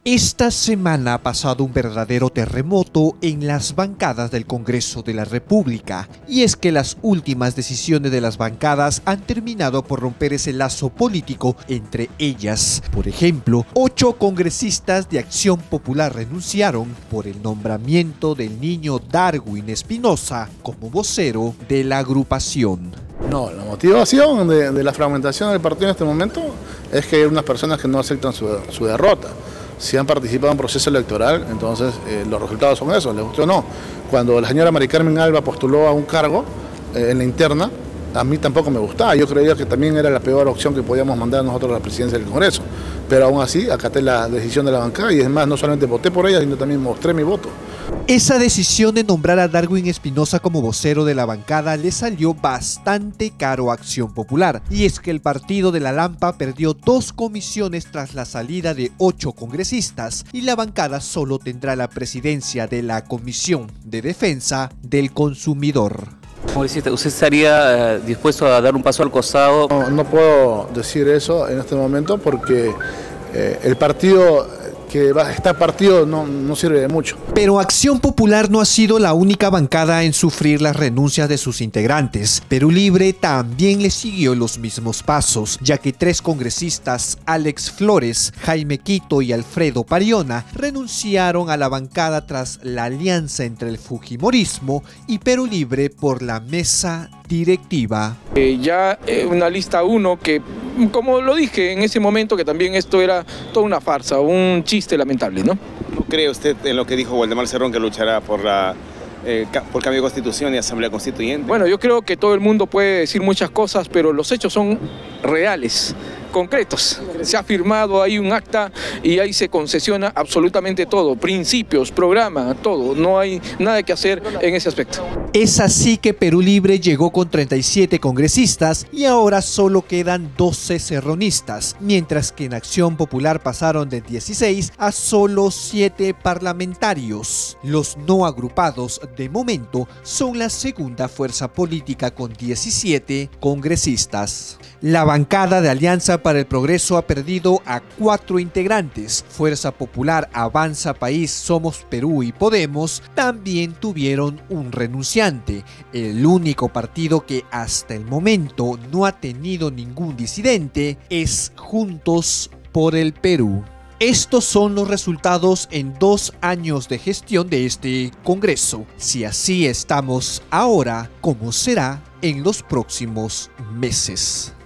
Esta semana ha pasado un verdadero terremoto en las bancadas del Congreso de la República, y es que las últimas decisiones de las bancadas han terminado por romper ese lazo político entre ellas. Por ejemplo, 8 congresistas de Acción Popular renunciaron por el nombramiento del niño Darwin Espinosa como vocero de la agrupación. No, la motivación de la fragmentación del partido en este momento es que hay unas personas que no aceptan su derrota. Si han participado en un proceso electoral, entonces los resultados son esos, les guste o no. Cuando la señora Mari Carmen Alba postuló a un cargo en la interna, a mí tampoco me gustaba. Yo creía que también era la peor opción que podíamos mandar nosotros a la presidencia del Congreso. Pero aún así, acaté la decisión de la bancada y es más, no solamente voté por ella, sino también mostré mi voto. Esa decisión de nombrar a Darwin Espinosa como vocero de la bancada le salió bastante caro a Acción Popular, y es que el partido de la Lampa perdió 2 comisiones tras la salida de 8 congresistas, y la bancada solo tendrá la presidencia de la Comisión de Defensa del Consumidor. ¿Usted estaría dispuesto a dar un paso al costado? No puedo decir eso en este momento porque el partido que está partido no sirve de mucho. Pero Acción Popular no ha sido la única bancada en sufrir las renuncias de sus integrantes. Perú Libre también le siguió los mismos pasos, ya que 3 congresistas, Alex Flores, Jaime Quito y Alfredo Pariona, renunciaron a la bancada tras la alianza entre el Fujimorismo y Perú Libre por la mesa directiva. Una lista 1 que, como lo dije en ese momento, que también esto era toda una farsa, un chiste lamentable, ¿no? ¿No cree usted en lo que dijo Waldemar Cerrón, que luchará por cambio de constitución y asamblea constituyente? Bueno, yo creo que todo el mundo puede decir muchas cosas, pero los hechos son reales, concretos. Se ha firmado ahí un acta y ahí se concesiona absolutamente todo, principios, programa, todo. No hay nada que hacer en ese aspecto. Es así que Perú Libre llegó con 37 congresistas y ahora solo quedan 12 cerronistas, mientras que en Acción Popular pasaron de 16 a solo 7 parlamentarios. Los no agrupados, de momento, son la segunda fuerza política con 17 congresistas. La bancada de Alianza para el Progreso ha perdido a 4 integrantes. Fuerza Popular, Avanza País, Somos Perú y Podemos también tuvieron un renunciante. El único partido que hasta el momento no ha tenido ningún disidente es Juntos por el Perú. Estos son los resultados en 2 años de gestión de este Congreso. Si así estamos ahora, ¿cómo será en los próximos meses?